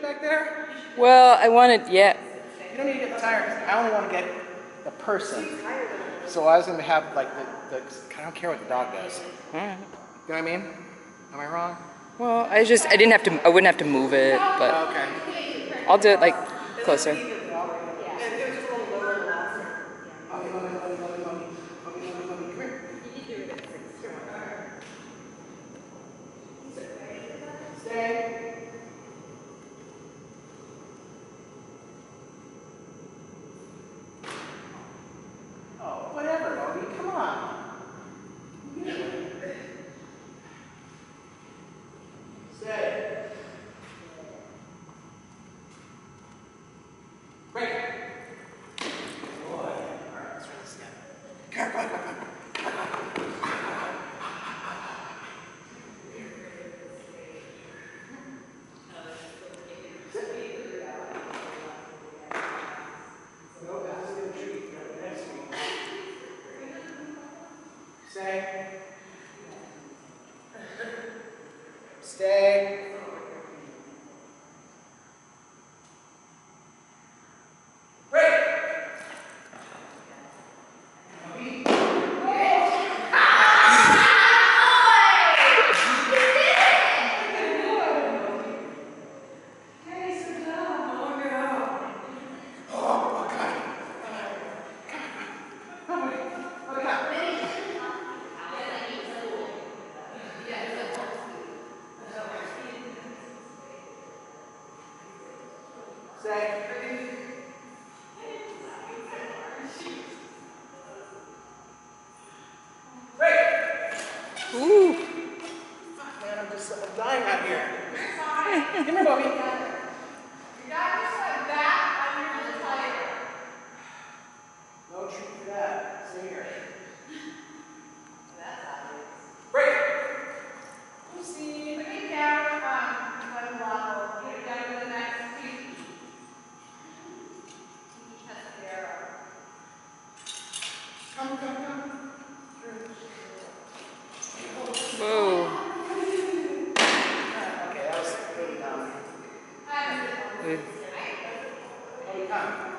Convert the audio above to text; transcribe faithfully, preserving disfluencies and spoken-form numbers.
back there? Well, I wanted, yeah. You don't need to get the tire. I only want to get the person. So I was going to have like the, the, I don't care what the dog does. All right. You know what I mean? Am I wrong? Well, I just, I didn't have to, I wouldn't have to move it, but Oh, okay. I'll do it like closer. Stay. Oh, whatever, Moby. Come on. Stay. Great. Boy. All right, let's try this again. Come on, come on, come on. Stay. Stay. Break. Stay. Break. Ooh. Man, I'm just I'm dying out here. Come here, Moby. No treat for that. Stay here. Break. Oopsie. Come, come, come. Whoa. Okay, that was really dumb. Good. Moby, come.